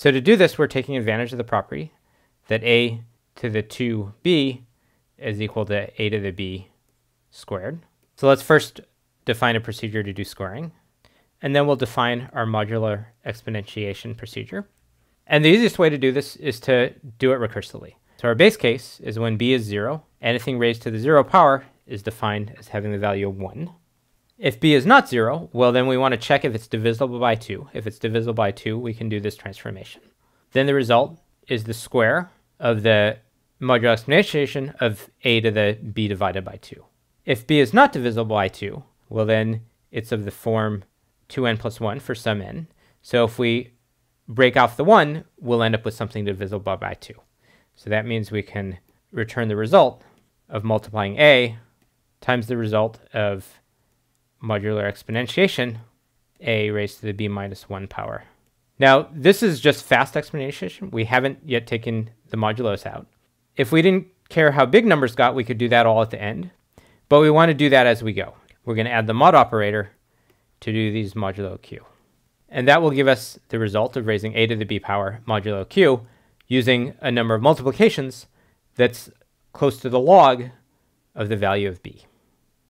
So to do this, we're taking advantage of the property that a to the 2b is equal to a to the b squared. So let's first define a procedure to do squaring, and then we'll define our modular exponentiation procedure. And the easiest way to do this is to do it recursively. So our base case is when b is 0, anything raised to the 0 power is defined as having the value of 1. If b is not 0, well then we want to check if it's divisible by 2. If it's divisible by 2, we can do this transformation. Then the result is the square of the modular exponentiation of a to the b divided by 2. If b is not divisible by 2, well then it's of the form 2n plus 1 for some n. So if we break off the 1, we'll end up with something divisible by 2. So that means we can return the result of multiplying a times the result of modular exponentiation, a raised to the b minus 1 power. Now, this is just fast exponentiation. We haven't yet taken the modulus out. If we didn't care how big numbers got, we could do that all at the end. But we want to do that as we go. We're going to add the mod operator to do these modulo q. And that will give us the result of raising a to the b power modulo q using a number of multiplications that's close to the log of the value of b.